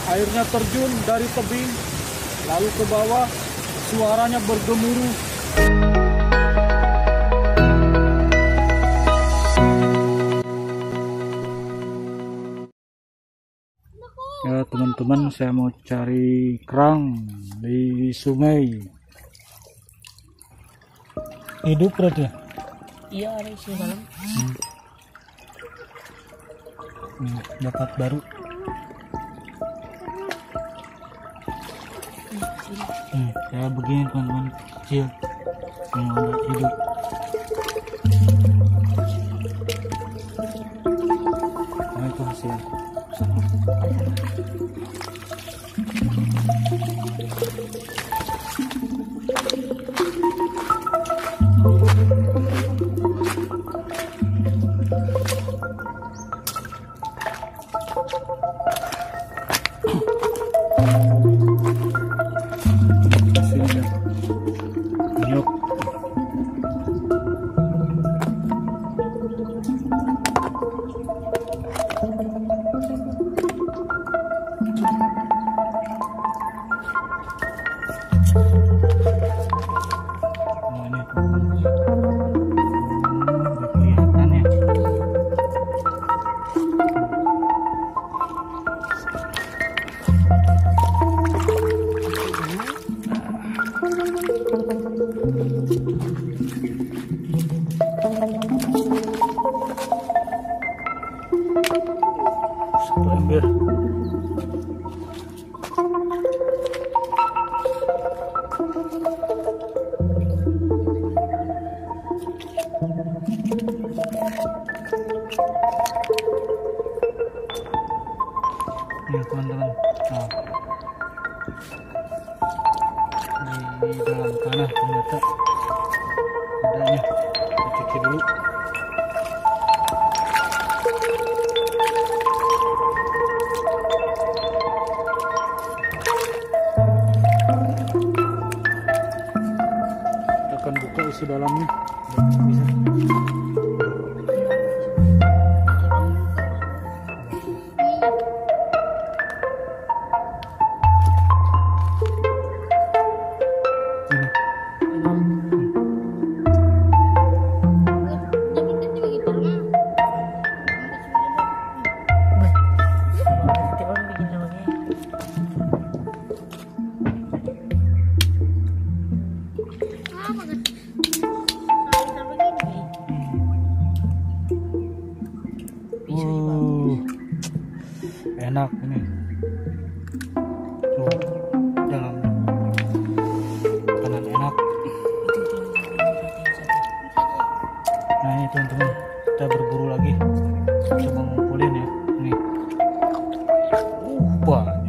Airnya terjun dari tebing lalu ke bawah, suaranya bergemuruh. Ya teman-teman, saya mau cari kerang di sungai. Hidup berarti ya? Iya, ada isi dalam. Dapat baru. Kayak begini teman-teman, kecil yang ada hidup. Nah itu hasil. Satu ember. Ini teman-teman, di dalam tanah ternyata adanya. Kita cuci dulu. Kita akan buka isi dalamnya. Bisa. Enak ini. Tuh, dalamnya. Makanan enak. Nah ini teman-teman, kita berburu lagi. Coba ngumpulin ya. Nih. Banyak.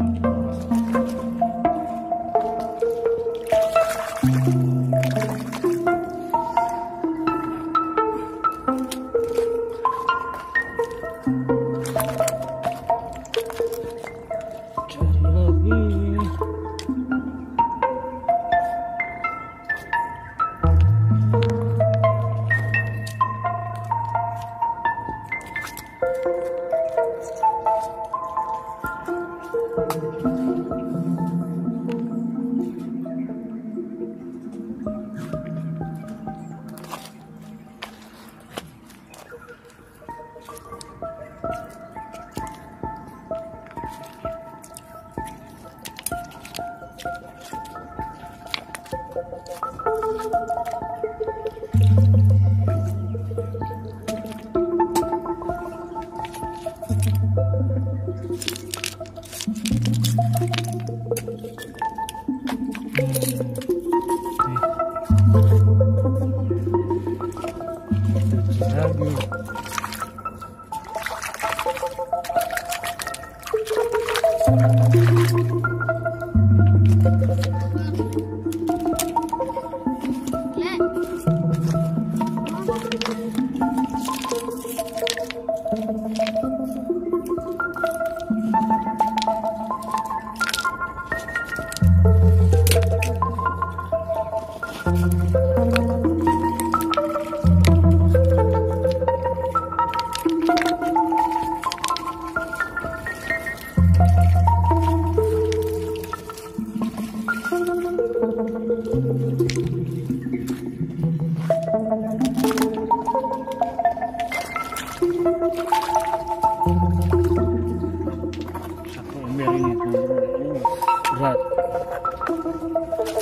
Satu ember ini teman-teman. Berat.